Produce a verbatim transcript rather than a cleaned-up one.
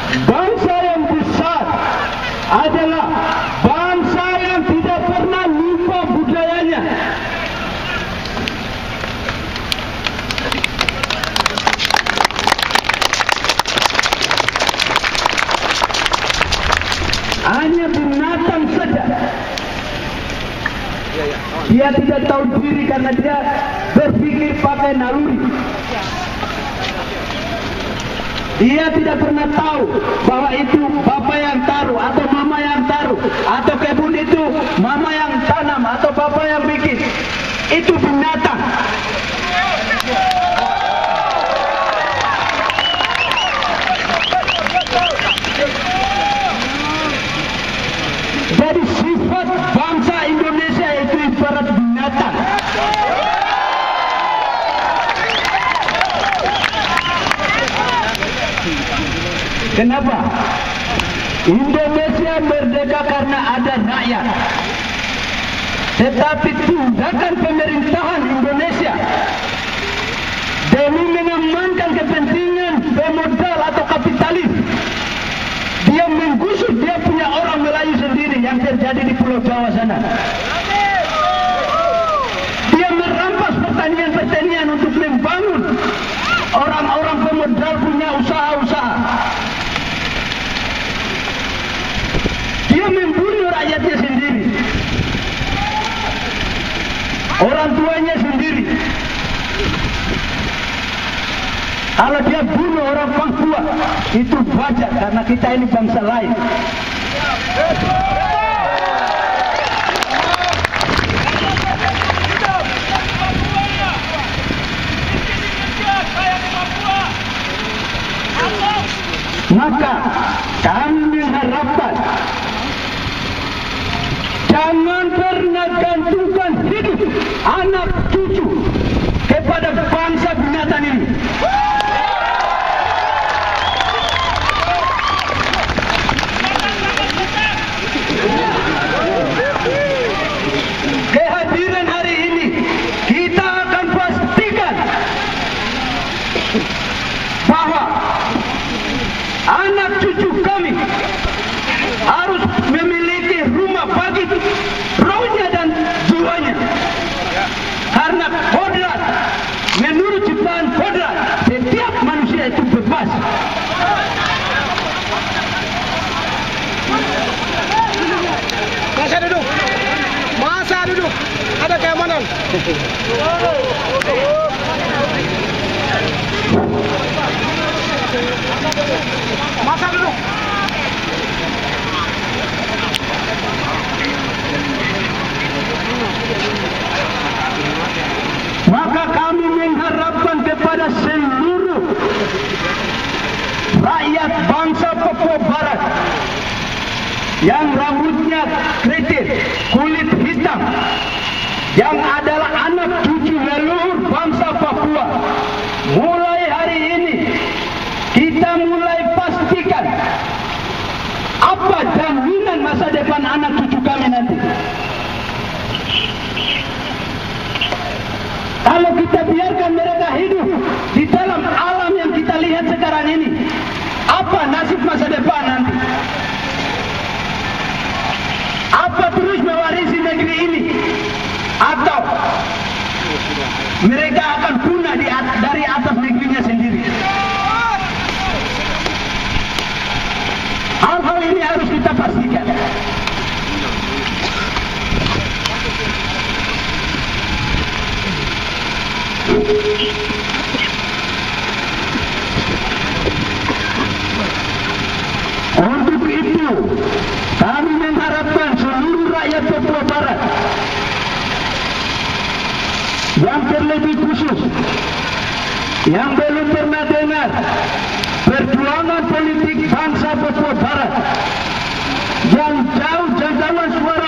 bangsa yang besar adalah bangsa yang tidak pernah lupa budayanya. Hanya binatang saja dia tidak tahu diri karena dia berpikir pakai naluri. Dia tidak pernah tahu bahwa itu bapak yang taruh atau mama yang taruh, atau kebun itu mama yang tanam atau bapak yang bikin. Itu binatang. Jadi sifat bangsa Indonesia itu ibarat binatang. Kenapa? Indonesia merdeka karena ada rakyat. Tetapi tindakan pemerintahan Indonesia demi mengamankan kepentingan pemodal atau kapitalis, dia menggusur dia punya orang Melayu sendiri yang terjadi di Pulau Jawa sana. Dia merampas pertanian-pertanian untuk membangun orang-orang pemodal punya usaha-usaha. Dia membunuh rakyatnya sendiri, orang tuanya sendiri. Kalau dia bunuh orang Papua, itu wajar karena kita ini bangsa lain. Maka kami mengharapkan jangan pernah gantungkan hidup anak cucu kepada bangsa binatang ini. Kehadiran hari ini kita akan pastikan bahwa anak cucu kami harus memiliki rumah bagi rohnya dan jiwanya. Karena kodrat, menurut ciptaan kodrat, setiap manusia itu bebas. Masa duduk, masa duduk, ada keamanan. Masa duduk. Maka kami mengharapkan kepada seluruh rakyat bangsa Papua Barat yang rambutnya keriting, kulit hitam, yang adalah anak cucu leluhur bangsa Papua, mulai hari ini kita mulai pastikan apa jaminan masa depan anak cucu kami nanti. Kalau kita biarkan mereka hidup di dalam alam yang kita lihat sekarang ini, apa nasib masa depan nanti? Apa terus mewarisi negeri ini? Atau mereka akan punah di at dari atas negerinya sendiri? Hal-hal ini harus kita pastikan. Untuk itu, kami mengharapkan seluruh rakyat Papua Barat yang terlebih khusus, yang belum pernah dengar perjuangan politik bangsa Papua Barat, yang jauh jangkauan suara